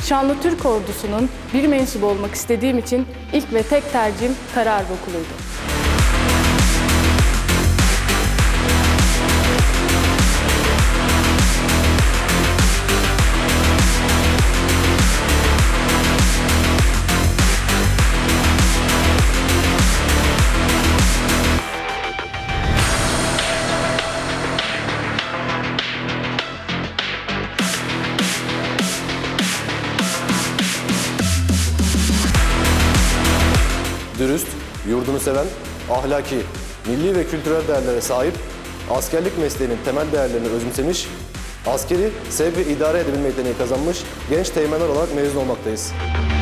Şanlı Türk Ordusu'nun bir mensubu olmak istediğim için ilk ve tek tercihim Karaharp Okulu'ydu. Dürüst, yurdunu seven, ahlaki, milli ve kültürel değerlere sahip, askerlik mesleğinin temel değerlerini özümsemiş, askeri sevk ve idare edebilme yeteneği kazanmış genç teğmenler olarak mezun olmaktayız.